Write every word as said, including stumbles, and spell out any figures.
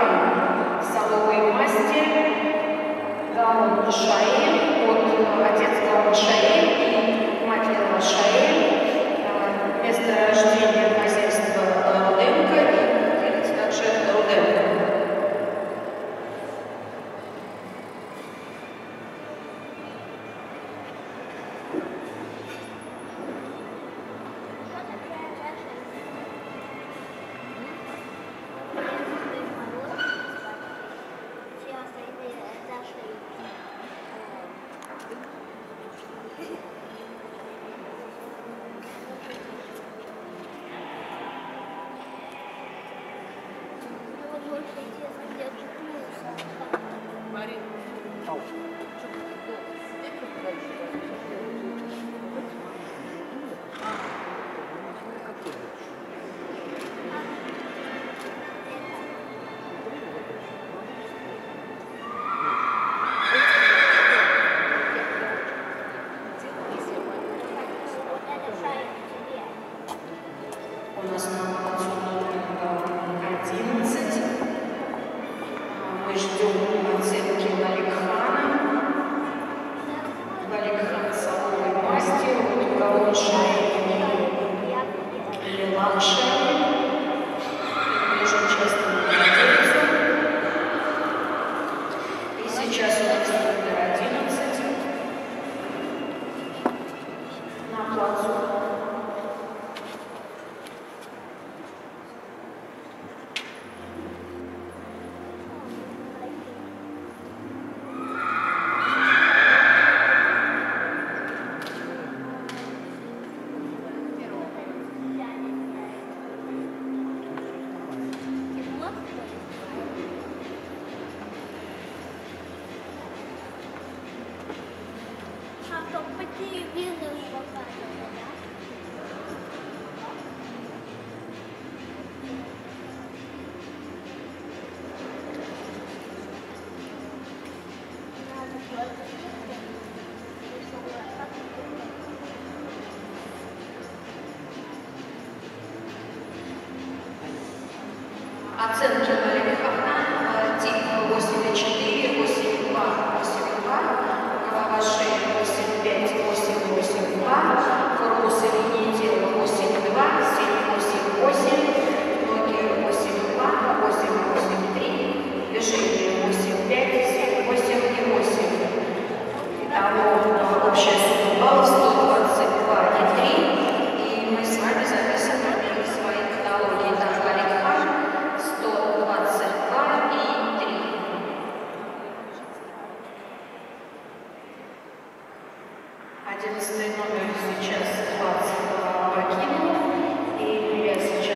Валикхан, соловой масти, Гаон Шаэль, от отец Гаон Шаэль и мать Лила Шаэль, место рождения хозяйства Руденко и также Руденко. У нас на плацу одиннадцать. Мы ждем оценки Валикхана. Валикхан соловой масти, Гаон Шаэль и Лила Шаэль. Очень часто находится. И сейчас у нас номер одиннадцать на плацу. Оценки Валикхана: тип восемь и четыре, восемь и два, восемь и два, голова шеи восемь и пять, восемь и восемь и два, корпус и линии тела восемь и два, семь и восемь и восемь, ноги восемь и два, восемь и восемь и три, движение восемь и пять, семь и восемь и восемь. Итого общая сумма баллов сто двадцать два и три. И мы с вами записываем свои каталоги. Итак, Валикхан сто двадцать два и три. Одиннадцатый номер сейчас двадцать два покинул.